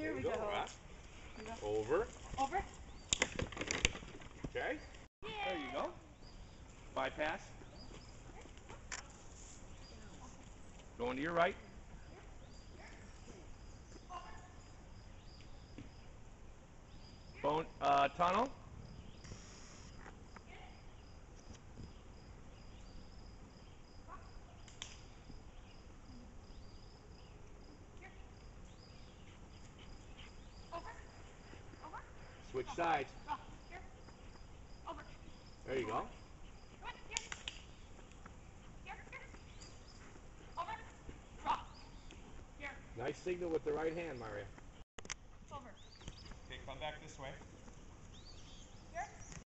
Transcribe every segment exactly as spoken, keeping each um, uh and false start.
Here we go. go. Right? go. Over. Over. Okay. Yeah. There you go. Bypass. Going to your right. Bone, uh, tunnel. Switch sides. There you go. Nice signal with the right hand, Marja. Over. Okay, come back this way. Here.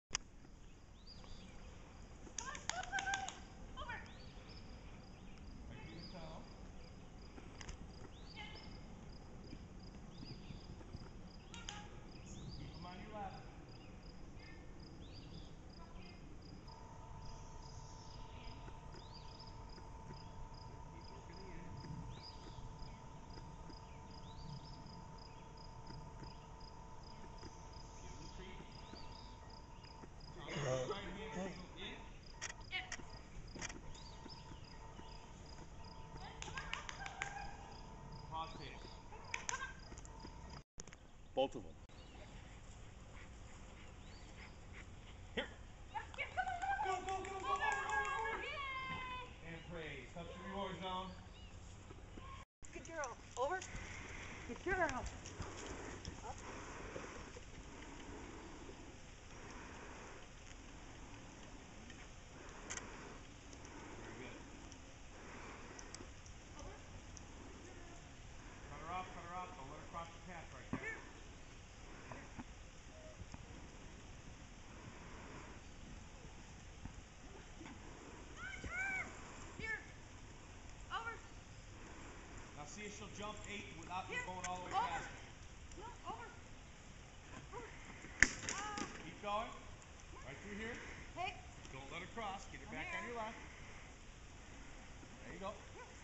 Over. Right through the tunnel. Keep them on your left. Keep working the end. Feel the treat. Tunnel, right hand signal in. Cross face. Both of them. Here. Go, go, go, go, over, over, over. And praise. Touch the reward zone. Good girl. Over. Good girl. Up. Very good. Cut her off, cut her off. Don't let her cross the path right there. Here. Over. Now see if she'll jump eight without you Here. going all the way Over. past her. No, over. Over. Ah. Keep going. Right through here. Hey. Don't let her cross. Get her back on your left. There you go.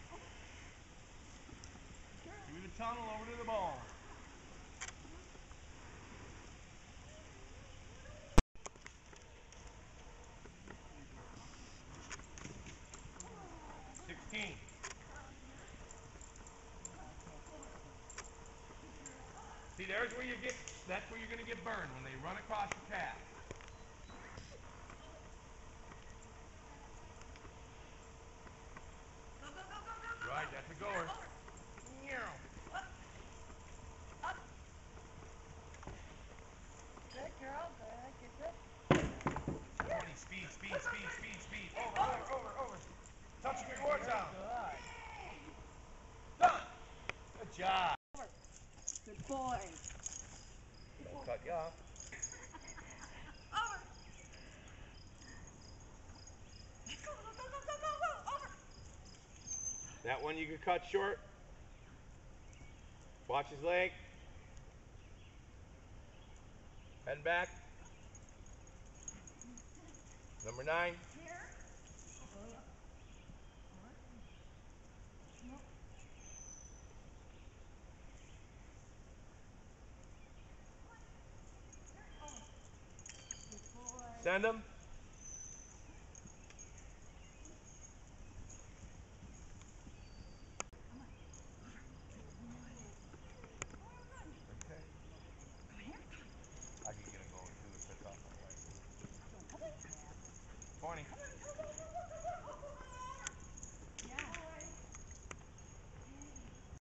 Through the tunnel over to the ball. sixteen. See, there's where you get, that's where you're going to get burned, when they run across the path. Go, go, go, go, go, go. Right, that's a goer. Over. Up. Up. Good girl. Good. Good, good. twenty, speed, speed, speed, speed, speed. Over, over, over, over. Touch your reward zone. Done. Good job. Over. Good boy. Don't cut you off. Over. Go, go, go, go, go, go, go. Over. That one you can cut short. Watch his leg. Head back. Number nine. Here. Send him.